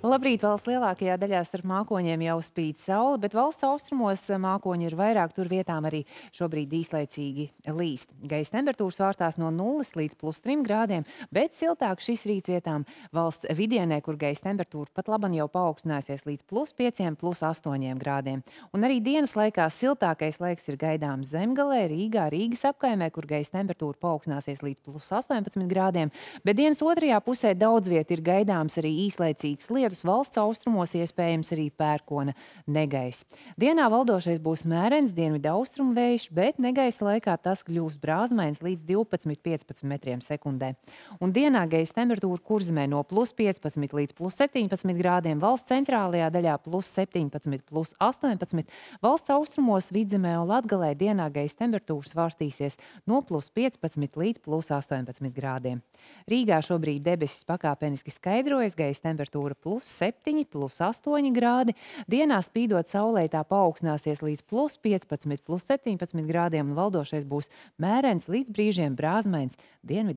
Labrīt! Valsts lielākajā daļā starp mākoņiem jau spīd saule, bet valsts austrumos mākoņi ir vairāk, tur vietām arī šobrīd īslaicīgi līst. Gaisa temperatūra svārstās no 0 līdz +3 grādiem, bet siltāk šis rīts vietām valsts vidienē, kur gaisa temperatūra pat laban jau paaugstinājusies līdz +5, +8 grādiem. Un arī dienas laikā siltākais laiks ir gaidāms Zemgalē, Rīgā, Rīgas apkaimē, kur gaisa temperatūra paaugstināsies līdz +18 grādiem, bet dienas otrajā pusē daudz viet ir gaidāms arī īslaicīgs lietus. Valsts austrumos iespējams arī pērkona negaiss. Dienā valdošais būs mērens dienvidu austrumu vējš, bet negaisa laikā tas kļūs brāzmains līdz 12–15 metriem sekundē. Un dienā gaisa temperatūra Kurzemē no +15 līdz +17 grādiem, valsts centrālajā daļā +17, +18, valsts austrumos, Vidzemē un Latgalē dienā gaisa temperatūra svārstīsies no +15 līdz +18 grādiem. Rīgā šobrīd debesis pakāpeniski skaidrojas, gaisa temperatūra +7, +8 grādi. Dienā spīdot saulē tā paaugstināsies līdz +15, +17 grādiem un valdošais būs mērens līdz brīžiem brāzmains dienvidu